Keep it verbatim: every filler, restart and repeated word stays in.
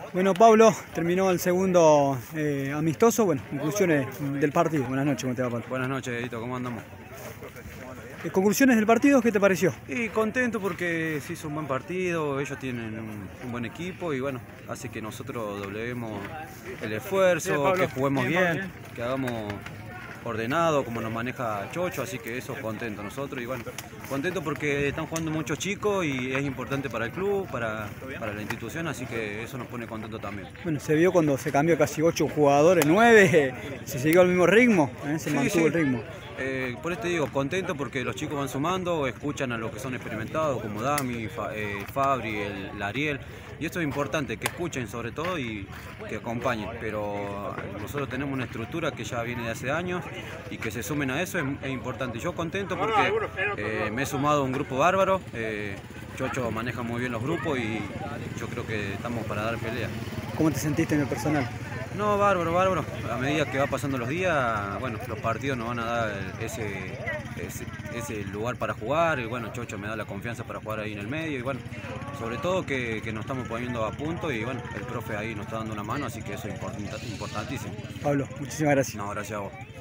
Bueno, Pablo, terminó el segundo eh, amistoso. Bueno, conclusiones del partido. Buenas noches, ¿cómo te va, Pablo? Buenas noches, Edito, ¿cómo andamos? Eh, conclusiones del partido, ¿qué te pareció? Y contento porque se hizo un buen partido, ellos tienen un, un buen equipo y bueno, hace que nosotros doblemos el esfuerzo, que juguemos bien, que hagamos ordenado como nos maneja Chocho, así que eso contento nosotros y bueno, contento porque están jugando muchos chicos y es importante para el club, para, para la institución, así que eso nos pone contento también. Bueno, se vio cuando se cambió casi ocho jugadores, nueve, se siguió al mismo ritmo, ¿eh? se Sí, mantuvo sí. el ritmo. Eh, por esto digo, contento porque los chicos van sumando, escuchan a los que son experimentados, como Dami, Fa, eh, Fabri, el, el Ariel, y esto es importante, que escuchen sobre todo y que acompañen, pero nosotros tenemos una estructura que ya viene de hace años y que se sumen a eso es, es importante. Yo contento porque eh, me he sumado a un grupo bárbaro, eh, Chocho maneja muy bien los grupos y yo creo que estamos para dar pelea. ¿Cómo te sentiste en el personal? No, bárbaro, bárbaro. A medida que va pasando los días, bueno, los partidos nos van a dar ese, ese, ese lugar para jugar. Y bueno, Chocho me da la confianza para jugar ahí en el medio. Y bueno, sobre todo que, que nos estamos poniendo a punto. Y bueno, el profe ahí nos está dando una mano, así que eso es importantísimo. Pablo, muchísimas gracias. No, gracias a vos.